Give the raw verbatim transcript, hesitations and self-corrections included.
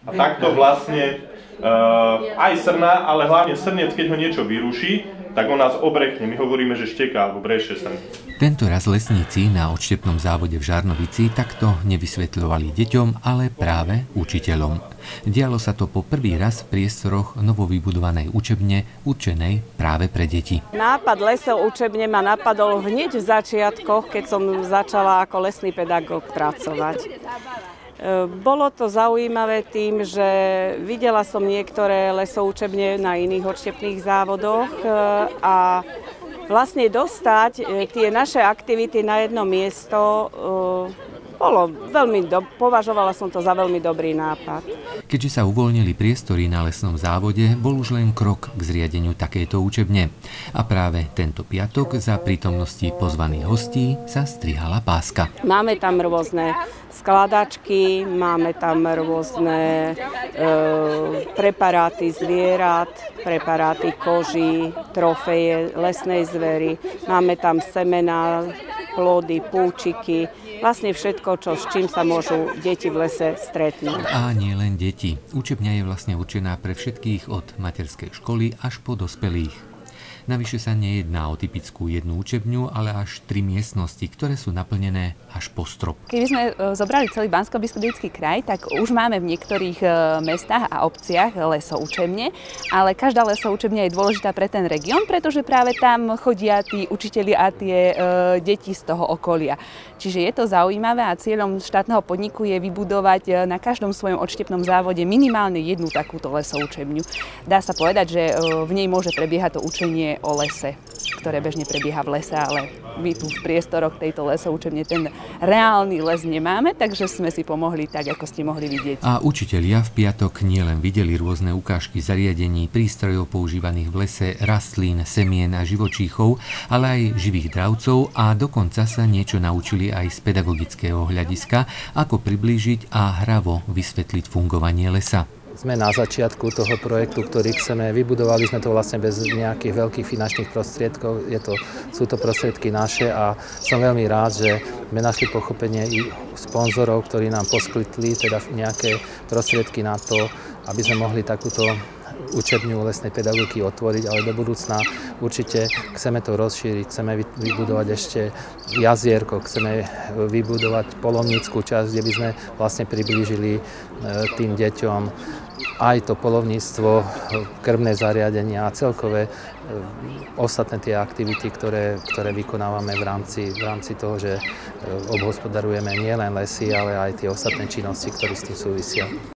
A takto vlastne uh, aj srna, ale hlavne srnec, keď ho niečo vyruší, tak on nás obrekne. My hovoríme, že šteká alebo breše sa. Tento raz lesníci na odštepnom závode v Žarnovici takto nevysvetľovali deťom, ale práve učiteľom. Dialo sa to po prvý raz v priestoroch novovybudovanej učebne určenej práve pre deti. Nápad lesov učebne ma napadol hneď v začiatkoch, keď som začala ako lesný pedagóg pracovať. Bolo to zaujímavé tým, že videla som niektoré lesoučebne na iných odštepných závodoch a vlastne dostať tie naše aktivity na jedno miesto bolo veľmi do... považovala som to za veľmi dobrý nápad. Keďže sa uvoľnili priestory na lesnom závode, bol už len krok k zriadeniu takejto učebne. A práve tento piatok za prítomnosti pozvaných hostí sa strihala páska. Máme tam rôzne skladačky, máme tam rôzne e, preparáty zvierat, preparáty koží, trofeje lesnej zvery, máme tam semená, plody, púčiky, vlastne všetko, čo, s čím sa môžu deti v lese stretnúť. A nie len deti. Učebňa je vlastne určená pre všetkých od materskej školy až po dospelých. Navyše sa nejedná o typickú jednu učebňu, ale až tri miestnosti, ktoré sú naplnené až po strop. Keby sme zobrali celý Banskobystrický kraj, tak už máme v niektorých mestách a obciach lesoučebne, ale každá lesoučebňa je dôležitá pre ten región, pretože práve tam chodia tí učitelia a tie e, deti z toho okolia. Čiže je to zaujímavé a cieľom štátneho podniku je vybudovať na každom svojom odštepnom závode minimálne jednu takúto lesoučebňu. Dá sa povedať, že v nej môže prebiehať to učenie o lese, ktoré bežne prebieha v lese, ale my tu v priestoroch tejto lesoučebne ten reálny les nemáme, takže sme si pomohli tak, ako ste mohli vidieť. A učitelia v piatok nielen videli rôzne ukážky zariadení, prístrojov používaných v lese, rastlín, semien a živočíchov, ale aj živých dravcov a dokonca sa niečo naučili aj z pedagogického hľadiska, ako priblížiť a hravo vysvetliť fungovanie lesa. Sme na začiatku toho projektu, ktorý chceme. Vybudovali sme to vlastne bez nejakých veľkých finančných prostriedkov. Je to, sú to prostriedky naše a som veľmi rád, že sme našli pochopenie i sponzorov, ktorí nám poskytli teda nejaké prostriedky na to, aby sme mohli takúto učebňu lesnej pedagogiky otvoriť, ale do budúcna určite chceme to rozšíriť, chceme vybudovať ešte jazierko, chceme vybudovať poľovnícku časť, kde by sme vlastne priblížili tým deťom aj to poľovníctvo, krmné zariadenia a celkové ostatné tie aktivity, ktoré, ktoré vykonávame v rámci, v rámci toho, že obhospodarujeme nielen lesy, ale aj tie ostatné činnosti, ktoré s tým súvisia.